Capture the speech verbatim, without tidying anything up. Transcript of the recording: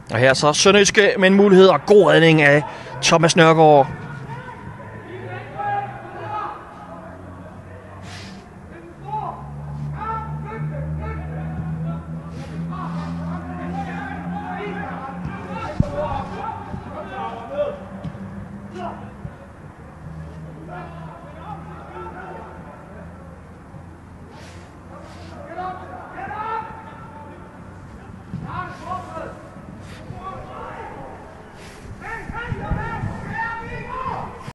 Og her så Sønderjyske med en mulighed og god redning af Thomas Nørgaard.